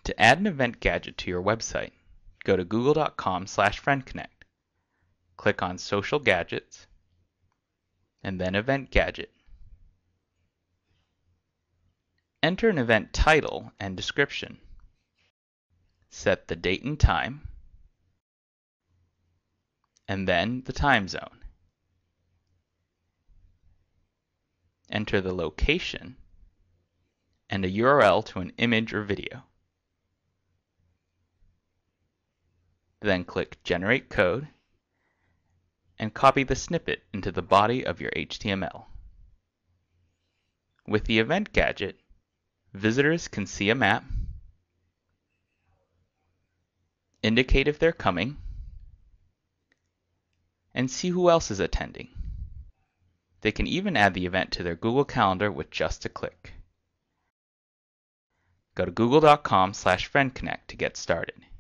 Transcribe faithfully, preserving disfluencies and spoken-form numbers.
To add an event gadget to your website, go to google dot com slash friend connect. Click on Social Gadgets, and then Event Gadget. Enter an event title and description. Set the date and time, and then the time zone. Enter the location and a U R L to an image or video. Then click Generate Code and copy the snippet into the body of your H T M L. With the event gadget, visitors can see a map, indicate if they're coming, and see who else is attending. They can even add the event to their Google Calendar with just a click. Go to google dot com slash friend connect to get started.